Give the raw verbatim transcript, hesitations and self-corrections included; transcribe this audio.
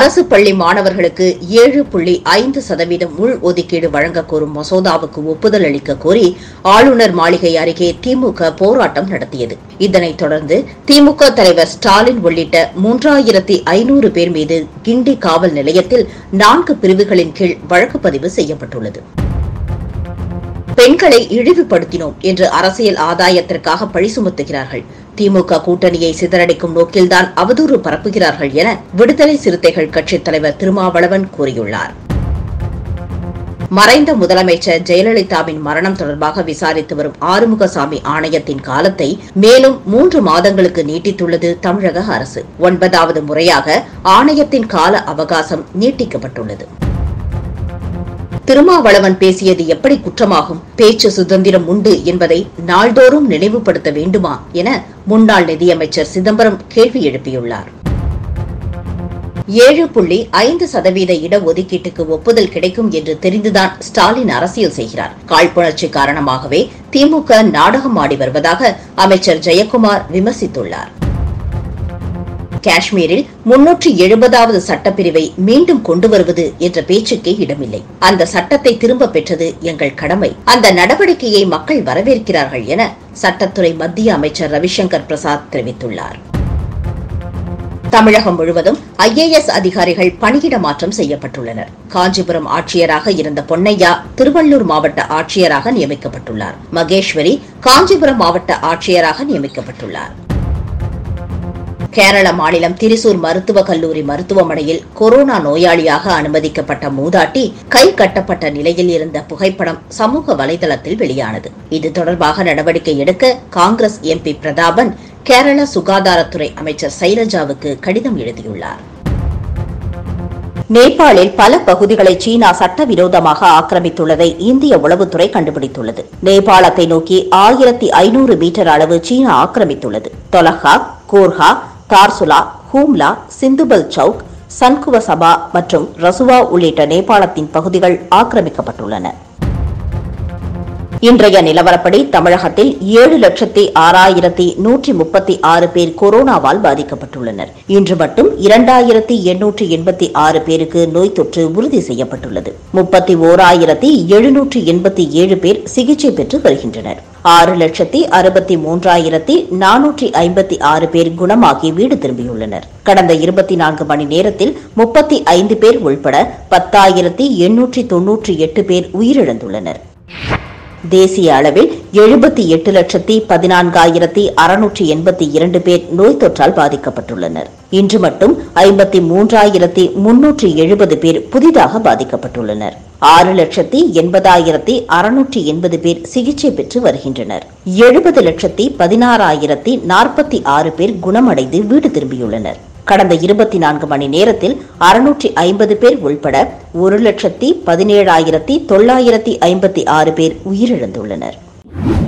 அரசு பள்ளி மாணவர்களுக்கு ஏழு புள்ளி ஐந்து சதவீதம் உள் ஒதுக்கீடு வழங்க கோரும் மசோதாவுக்கு ஒப்புதல் அளிக்க கோரி ஆளுநர் மாளிகை அருகே திமுக போராட்டம் நடத்தியது. இதனைத் தொடர்ந்து திமுக தலைவர் ஸ்டாலின் உள்ளிட்ட மூன்றாயிரத்தி ஐநூறு பேர் மீது கிண்டி காவல் நிலையத்தில் நான்கு பிரிவுகளின் கீழ் வழக்கு பதிவு செய்யப்பட்டுள்ளது. பெண்களை இழிவுபடுத்தினோம் என்று அரசியல் ஆதாயத்திற்காக பழி சுமத்துகிறார்கள். திமுக கூட்டணியை சிதறடிக்கும் நோக்கில்தான் அவதூறு பரப்புகிறார்கள் என விடுதலை சிறுத்தைகள் கட்சித் தலைவர் திருமாவளவன் கூறியுள்ளார். மறைந்த முதலமைச்சர் ஜெயலலிதாவின் மரணம் தொடர்பாக விசாரித்து வரும் ஆறுமுகசாமி ஆணையத்தின் காலத்தை மேலும் மூன்று மாதங்களுக்கு நீட்டித்துள்ளது தமிழக அரசு. ஒன்பதாவது முறையாக ஆணையத்தின் கால அவகாசம் நீட்டிக்கப்பட்டுள்ளது. திருமாவளவன் பேசியது எப்படி குற்றமாகும்? பேச்சு சுதந்திரம் உண்டு என்பதை நாள்தோறும் நினைவுபடுத்த வேண்டுமா என முன்னாள் நிதியமைச்சர் சிதம்பரம் கேள்வி எழுப்பியுள்ளார். ஏழு புள்ளி ஐந்து சதவீத இடஒதுக்கீட்டுக்கு ஒப்புதல் கிடைக்கும் என்று தெரிந்துதான் ஸ்டாலின் அரசியல் செய்கிறார். காழ்ப்புணர்ச்சி காரணமாகவே திமுக நாடகம் ஆடி வருவதாக அமைச்சர் ஜெயக்குமார் விமர்சித்துள்ளார். காஷ்மீரில் முன்னூற்று எழுபதாவது சட்டப்பிரிவை மீண்டும் கொண்டு வருவது என்ற பேச்சுக்கே இடமில்லை. அந்த சட்டத்தை திரும்பப் பெற்றது எங்கள் கடமை. அந்த நடவடிக்கையை மக்கள் வரவேற்கிறார்கள் என சட்டத்துறை மத்திய அமைச்சர் ரவிசங்கர் பிரசாத் தெரிவித்துள்ளார். தமிழகம் முழுவதும் ஐ ஏ எஸ் அதிகாரிகள் பணியிட மாற்றம் செய்யப்பட்டுள்ளனர். காஞ்சிபுரம் ஆட்சியராக இருந்த பொன்னையா திருவள்ளூர் மாவட்ட ஆட்சியராக நியமிக்கப்பட்டுள்ளார். மகேஸ்வரி காஞ்சிபுரம் மாவட்ட ஆட்சியராக நியமிக்கப்பட்டுள்ளார். கேரள மாநிலம் திரிசூர் மருத்துவக் கல்லூரி மருத்துவமனையில் கொரோனா நோயாளியாக அனுமதிக்கப்பட்ட மூதாட்டி கை கட்டப்பட்ட நிலையில் இருந்த புகைப்படம் சமூக வலைதளத்தில் வெளியானது. இது தொடர்பாக நடவடிக்கை எடுக்க காங்கிரஸ் எம் பி பிரதாபன் கேரள சுகாதாரத்துறை அமைச்சர் சைலஜாவுக்கு கடிதம் எழுதியுள்ளார். நேபாளில் பல பகுதிகளை சீனா சட்டவிரோதமாக ஆக்கிரமித்துள்ளதை இந்திய உளவுத்துறை கண்டுபிடித்துள்ளது. நேபாளத்தை நோக்கி ஆயிரத்தி ஐநூறு மீட்டர் அளவு சீனா ஆக்கிரமித்துள்ளது. தொலஹா, கோர்ஹா, தார்சுலா, ஹூம்லா, சிந்துபல் சவுக், சன்குவசபா மற்றும் ரசுவா உள்ளிட்ட நேபாளத்தின் பகுதிகள் ஆக்கிரமிக்கப்பட்டுள்ளன. இன்றைய நிலவரப்படி தமிழகத்தில் ஏழு லட்சத்தி ஆறாயிரத்தி நூற்றி முப்பத்தி ஆறு பேர் கொரோனாவால் பாதிக்கப்பட்டுள்ளனர். இன்று மட்டும் இரண்டாயிரத்தி எண்ணூற்றி எண்பத்தி ஆறு பேருக்கு நோய் தொற்று உறுதி செய்யப்பட்டுள்ளது. முப்பத்தி ஓராயிரத்தி எழுநூற்றி எண்பத்தி ஏழு பேர் சிகிச்சை பெற்று வருகின்றனர். ஆறு லட்சத்தி அறுபத்தி மூன்றாயிரத்தி நானூற்றி ஐம்பத்தி ஆறு பேர் குணமாகி வீடு திரும்பியுள்ளனர். கடந்த இருபத்தி நான்கு மணி நேரத்தில் முப்பத்தி ஐந்து பேர் உள்பட பத்தாயிரத்தி எண்ணூற்றி தொன்னூற்றி எட்டு பேர் உயிரிழந்துள்ளனர். தேசிய அளவில் எழுபத்தி எட்டு லட்சத்தி பதினான்காயிரத்தி அறுநூற்றி எண்பத்தி இரண்டு பேர் நோய் தொற்றால் பாதிக்கப்பட்டுள்ளனர். இன்று மட்டும் ஐம்பத்தி மூன்றாயிரத்தி முன்னூற்றி எழுபது பேர் புதிதாக பாதிக்கப்பட்டுள்ளனர். ஆறு லட்சத்தி எண்பதாயிரத்தி அறுநூற்றி எண்பது பேர் சிகிச்சை பெற்று வருகின்றனர். எழுபது லட்சத்தி பதினாறாயிரத்தி நாற்பத்தி ஆறு பேர் குணமடைந்து வீடு திரும்பியுள்ளனர். கடந்த இருபத்தி நான்கு மணி நேரத்தில் அறுநூற்றி ஐம்பது பேர் உள்பட ஒரு லட்சத்தி பதினேழாயிரத்தி தொள்ளாயிரத்தி ஐம்பத்தி ஆறு பேர் உயிரிழந்துள்ளனர்.